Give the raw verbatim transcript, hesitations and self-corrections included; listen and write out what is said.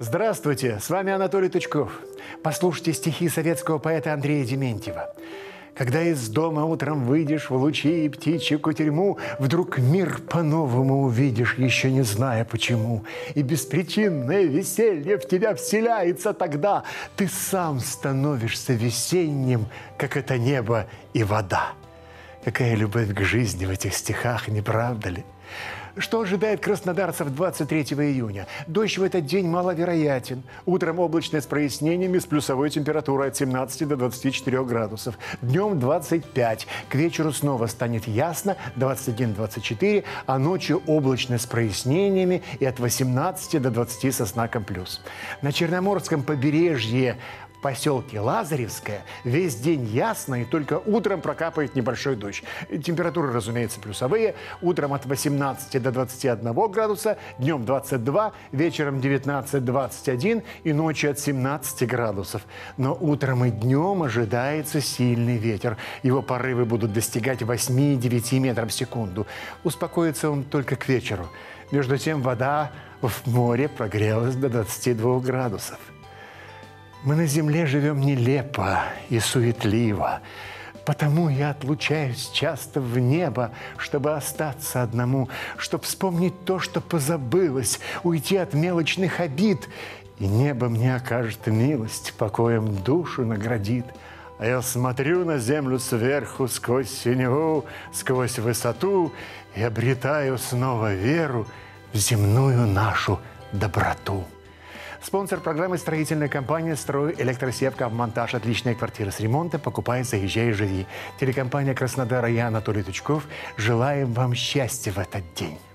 Здравствуйте, с вами Анатолий Тычков. Послушайте стихи советского поэта Андрея Дементьева. Когда из дома утром выйдешь в лучи и птичью кутерьму, вдруг мир по-новому увидишь, еще не зная почему. И беспричинное веселье в тебя вселяется тогда. Ты сам становишься весенним, как это небо и вода. Какая любовь к жизни в этих стихах, не правда ли? Что ожидает краснодарцев двадцать третьего июня? Дождь в этот день маловероятен. Утром облачное с прояснениями, с плюсовой температурой от семнадцати до двадцати четырёх градусов. Днем двадцать пять. К вечеру снова станет ясно, двадцать один — двадцать четыре, а ночью облачно с прояснениями и от восемнадцати до двадцати со знаком плюс. На Черноморском побережье в поселке Лазаревское весь день ясно, и только утром прокапает небольшой дождь. Температуры, разумеется, плюсовые. Утром от восемнадцати до двадцати одного градуса, днем двадцать два, вечером девятнадцать — двадцать один и ночью от семнадцати градусов. Но утром и днем ожидается сильный ветер. Его порывы будут достигать восьми-девяти метров в секунду. Успокоится он только к вечеру. Между тем вода в море прогрелась до двадцати двух градусов. Мы на земле живем нелепо и суетливо, потому я отлучаюсь часто в небо, чтобы остаться одному, чтобы вспомнить то, что позабылось, уйти от мелочных обид, и небо мне окажет милость, покоем душу наградит. А я смотрю на землю сверху, сквозь синеву, сквозь высоту, и обретаю снова веру в земную нашу доброту. Спонсор программы — строительная компания «Стройэлектросетка». Монтаж, отличная квартира с ремонтом. Покупай, заезжай и живи. Телекомпания Краснодара, я Анатолий Тычков. Желаем вам счастья в этот день.